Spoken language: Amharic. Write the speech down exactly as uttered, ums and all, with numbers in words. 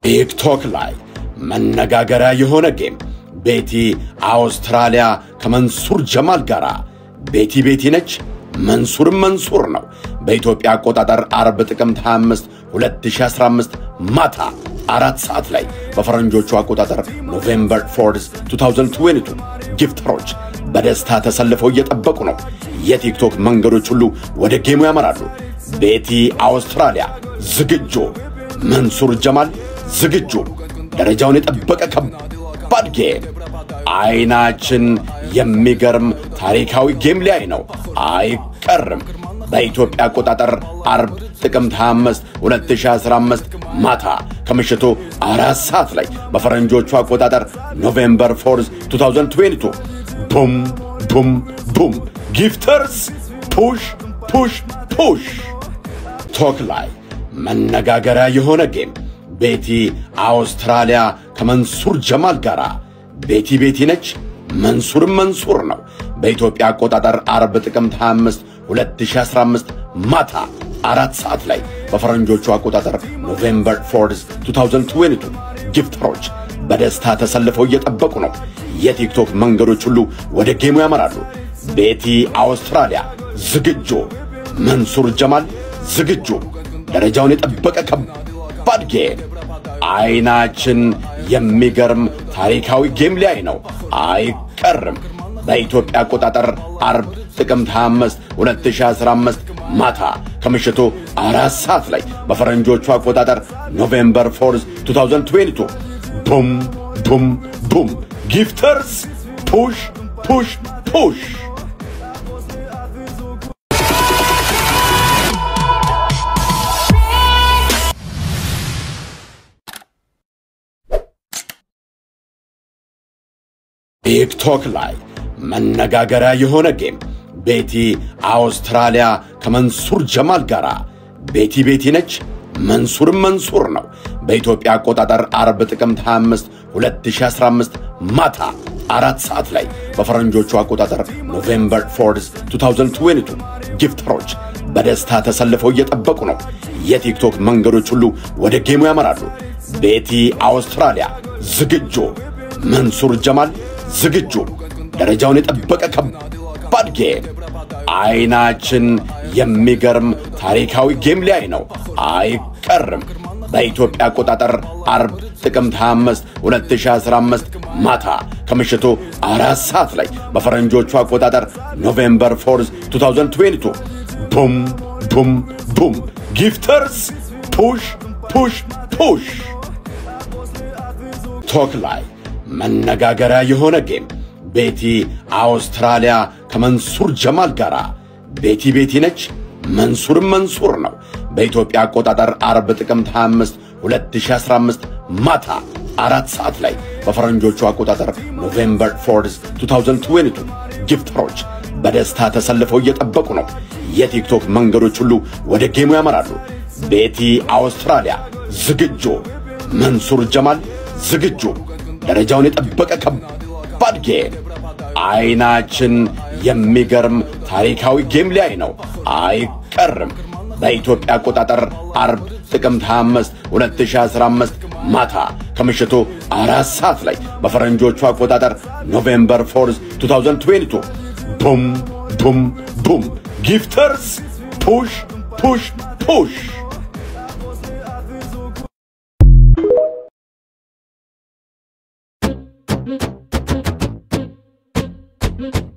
ቲክቶክ ላይ መነጋገሪያ የሆነ ጌም ቤቲ አውስትራሊያ ከመንሱር ጀማል ጋራ ቤቲ ቤቲ ነች መንሱር መንሱር ነው። በኢትዮጵያ አቆጣጠር አርብ ጥቅምት ሃያ አምስት ሁለት ሺህ አስራ አምስት ማታ አራት ሰዓት ላይ በፈረንጆቹ አቆጣጠር ኖቬምበር ፎርዝ ሁለት ሺህ ሁለት ጊፍተሮች በደስታ ተሰልፈው እየጠበቁ ነው። የቲክቶክ መንገዶች ሁሉ ወደ ጌሙ ያመራሉ። ቤቲ አውስትራሊያ ዝግጁ፣ መንሱር ጀማል ዝግጁ። ደረጃውን የጠበቀ ከባድ ጌም፣ አይናችን የሚገርም ታሪካዊ ጌም ላይ ነው። አይቀርም። በኢትዮጵያ አቆጣጠር አርብ ጥቅምት ሃያ አምስት ሁለት ሺህ አስራ አምስት ማታ ከምሽቱ አራት ሰዓት ላይ በፈረንጆቹ አቆጣጠር ኖቬምበር ፎርዝ ሁለት ሺህ ሁለት ቡም ቡም ቡም ጊፍተርስ ፑሽ ፑሽ ፑሽ። ቲክቶክ ላይ መነጋገሪያ የሆነ ጌም ቤቲ አውስትራሊያ ከመንሱር ጀማል ጋራ ቤቲ ቤቲ ነች መንሱር መንሱር ነው። በኢትዮጵያ አቆጣጠር አርብ ጥቅምት ሃያ አምስት ሁለት ሺህ አስራ አምስት ማታ አራት ሰዓት ላይ በፈረንጆቹ አቆጣጠር ኖቬምበር ፎርዝ ሁለት ሺህ ሁለት ጊፍተሮች በደስታ ተሰልፈው እየጠበቁ ነው። የቲክቶክ መንገዶች ሁሉ ወደ ጌሙ ያመራሉ። ቤቲ አውስትራሊያ ዝግጁ፣ መንሱር ጀማል ዝግጁ። ደረጃውን የጠበቀ ከባድ ጌም፣ አይናችን የሚገርም ታሪካዊ ጌም ላይ ነው። አይቀርም። በኢትዮጵያ አቆጣጠር አርብ ጥቅምት ሃያ አምስት ሁለት ሺህ አስራ አምስት ማታ ከምሽቱ አራት ሰዓት ላይ በፈረንጆቹ አቆጣጠር ኖቬምበር ፎርዝ ሁለት ሺህ ሁለት ቡም ቡም ቡም ጊፍተርስ ፑሽ ፑሽ ፑሽ። ቲክቶክ ላይ መነጋገሪያ የሆነ ጌም ቤቲ አውስትራሊያ ከመንሱር ጀማል ጋራ ቤቲ ቤቲ ነች መንሱር መንሱር ነው። በኢትዮጵያ አቆጣጠር አርብ ጥቅምት ሃያ አምስት ሁለት ሺህ አስራ አምስት ማታ አራት ሰዓት ላይ በፈረንጆቹ አቆጣጠር ኖቬምበር ፎርዝ ሁለት ሺህ ሁለት ጊፍተሮች በደስታ ተሰልፈው እየጠበቁ ነው። የቲክቶክ መንገዶች ሁሉ ወደ ጌሙ ያመራሉ። ቤቲ አውስትራሊያ ዝግጁ፣ መንሱር ጀማል ዝግጁ። ደረጃውን የጠበቀ ከባድ ጌም፣ አይናችን የሚገርም ታሪካዊ ጌም ላይ ነው። አይቀርም። በኢትዮጵያ አቆጣጠር አርብ ጥቅምት ሃያ አምስት ሁለት ሺህ አስራ አምስት ማታ ከምሽቱ አራት ሰዓት ላይ በፈረንጆቹ አቆጣጠር ኖቬምበር ፎርዝ ሁለት ሺህ ሁለት ቡም ቡም ቡም ጊፍተርስ ፑሽ ፑሽ ፑሽ። ቲክቶክ ላይ መነጋገሪያ የሆነ ጌም ቤቲ አውስትራሊያ ከመንሱር ጀማል ጋራ ቤቲ ቤቲ ነች መንሱር መንሱር ነው። በኢትዮጵያ አቆጣጠር አርብ ጥቅምት ሃያ አምስት ሁለት ሺህ አስራ አምስት ማታ አራት ሰዓት ላይ በፈረንጆቹ አቆጣጠር ኖቬምበር ፎርዝ ሁለት ሺህ ሁለት ጊፍተሮች በደስታ ተሰልፈው እየጠበቁ ነው። የቲክቶክ መንገዶች ሁሉ ወደ ጌሙ ያመራሉ። ቤቲ አውስትራሊያ ዝግጁ፣ መንሱር ጀማል ዝግጁ። ደረጃውን የጠበቀ ከባድ ጌም፣ አይናችን የሚገርም ታሪካዊ ጌም ላይ ነው። አይቀርም። በኢትዮጵያ አቆጣጠር አርብ ጥቅምት ሃያ አምስት ሁለት ሺህ አስራ አምስት ማታ ከምሽቱ አራት ሰዓት ላይ በፈረንጆቹ አቆጣጠር ኖቬምበር ፎርዝ ሁለት ሺህ ሁለት ቡም ቡም ቡም ጊፍተርስ ፑሽ ፑሽ ፑሽ። Mm-hmm.